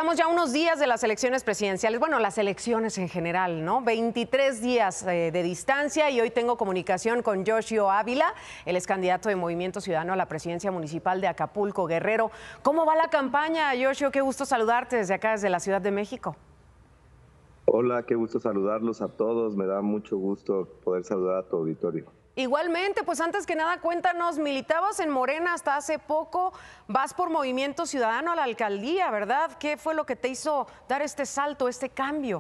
Estamos ya a unos días de las elecciones presidenciales, bueno, las elecciones en general, ¿no? 23 días de distancia y hoy tengo comunicación con Yoshio Ávila, él es candidato de Movimiento Ciudadano a la presidencia municipal de Acapulco, Guerrero. ¿Cómo va la campaña, Yoshio? Qué gusto saludarte desde acá, desde la Ciudad de México. Hola, qué gusto saludarlos a todos. Me da mucho gusto poder saludar a tu auditorio. Igualmente, pues antes que nada, cuéntanos, militabas en Morena hasta hace poco, vas por Movimiento Ciudadano a la alcaldía, ¿verdad? ¿Qué fue lo que te hizo dar este salto, este cambio?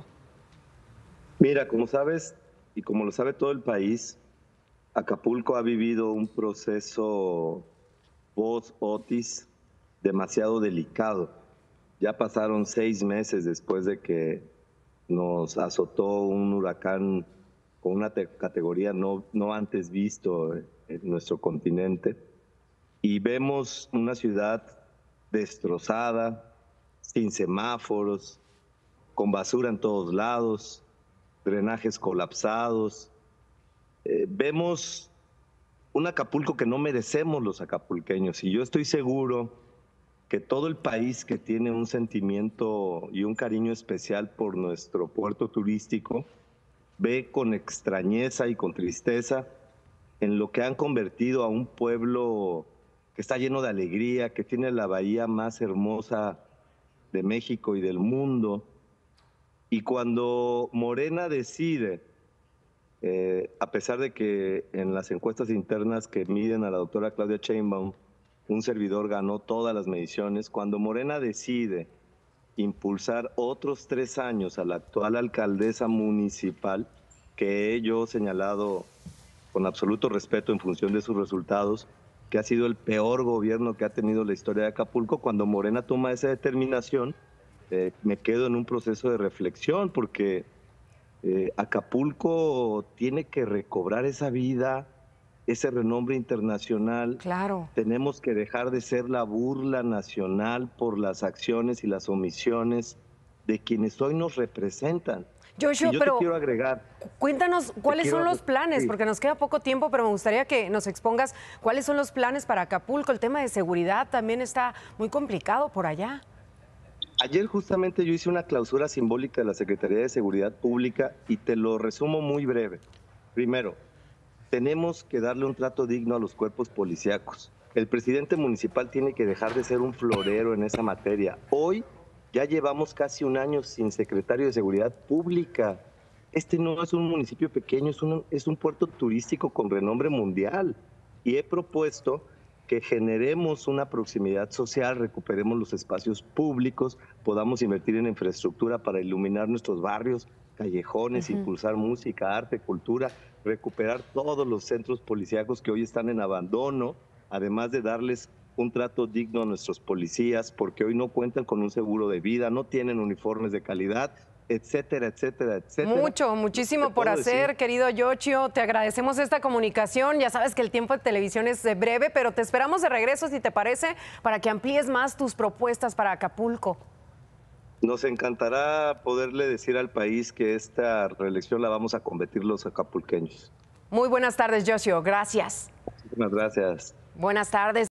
Mira, como sabes, y como lo sabe todo el país, Acapulco ha vivido un proceso post-Otis demasiado delicado. Ya pasaron 6 meses después de que nos azotó un huracán con una categoría no antes visto en nuestro continente. Y vemos una ciudad destrozada, sin semáforos, con basura en todos lados, drenajes colapsados. Vemos un Acapulco que no merecemos los acapulqueños. Y yo estoy seguro que todo el país que tiene un sentimiento y un cariño especial por nuestro puerto turístico ve con extrañeza y con tristeza en lo que han convertido a un pueblo que está lleno de alegría, que tiene la bahía más hermosa de México y del mundo. Y cuando Morena decide, a pesar de que en las encuestas internas que miden a la doctora Claudia Sheinbaum, un servidor ganó todas las mediciones, cuando Morena decide impulsar otros 3 años a la actual alcaldesa municipal, que yo he señalado con absoluto respeto en función de sus resultados, que ha sido el peor gobierno que ha tenido la historia de Acapulco. Cuando Morena toma esa determinación, me quedo en un proceso de reflexión, porque Acapulco tiene que recobrar esa vida, ese renombre internacional. Claro. Tenemos que dejar de ser la burla nacional por las acciones y las omisiones de quienes hoy nos representan. Y Yoshio, yo te pero quiero agregar, cuéntanos cuáles son los planes, sí. porque nos queda poco tiempo, pero me gustaría que nos expongas cuáles son los planes para Acapulco. El tema de seguridad también está muy complicado por allá. Ayer justamente yo hice una clausura simbólica de la Secretaría de Seguridad Pública y te lo resumo muy breve. Primero, tenemos que darle un trato digno a los cuerpos policíacos. El presidente municipal tiene que dejar de ser un florero en esa materia. Hoy ya llevamos casi un año sin secretario de Seguridad Pública. Este no es un municipio pequeño, es un puerto turístico con renombre mundial. Y he propuesto que generemos una proximidad social, recuperemos los espacios públicos, podamos invertir en infraestructura para iluminar nuestros barrios, callejones, impulsar música, arte, cultura, recuperar todos los centros policíacos que hoy están en abandono, además de darles un trato digno a nuestros policías, porque hoy no cuentan con un seguro de vida, no tienen uniformes de calidad, etcétera, etcétera, etcétera. Muchísimo por hacer, decir, querido Yoshio. Te agradecemos esta comunicación. Ya sabes que el tiempo de televisión es breve, pero te esperamos de regreso, si te parece, para que amplíes más tus propuestas para Acapulco. Nos encantará poderle decir al país que esta reelección la vamos a combatir los acapulqueños. Muy buenas tardes, Yoshio. Gracias. Muchísimas gracias. Buenas tardes.